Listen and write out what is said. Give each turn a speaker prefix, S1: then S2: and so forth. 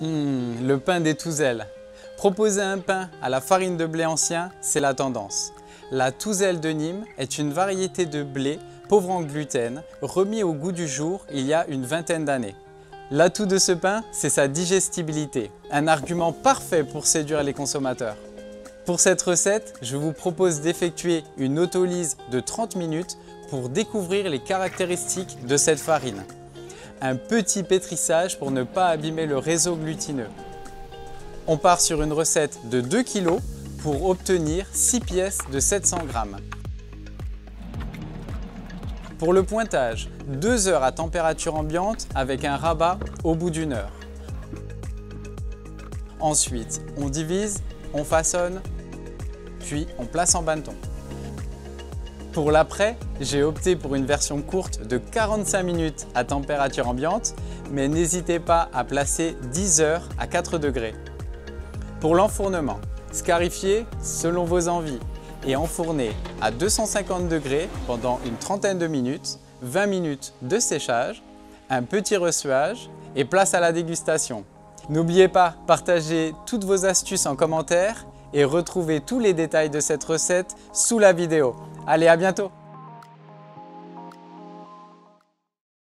S1: Le pain des Touzelles. Proposer un pain à la farine de blé ancien, c'est la tendance. La Touzelle de Nîmes est une variété de blé pauvre en gluten, remis au goût du jour il y a une vingtaine d'années. L'atout de ce pain, c'est sa digestibilité, un argument parfait pour séduire les consommateurs. Pour cette recette, je vous propose d'effectuer une autolyse de 30 minutes pour découvrir les caractéristiques de cette farine. Un petit pétrissage pour ne pas abîmer le réseau glutineux. On part sur une recette de 2 kg pour obtenir 6 pièces de 700 g. Pour le pointage, 2 heures à température ambiante avec un rabat au bout d'1 heure. Ensuite, on divise, on façonne, puis on place en bâton. Pour l'après, j'ai opté pour une version courte de 45 minutes à température ambiante, mais n'hésitez pas à placer 10 heures à 4 degrés. Pour l'enfournement, scarifiez selon vos envies et enfournez à 250 degrés pendant une trentaine de minutes, 20 minutes de séchage, un petit ressuage et place à la dégustation. N'oubliez pas, partagez toutes vos astuces en commentaire et retrouvez tous les détails de cette recette sous la vidéo. Allez, à bientôt!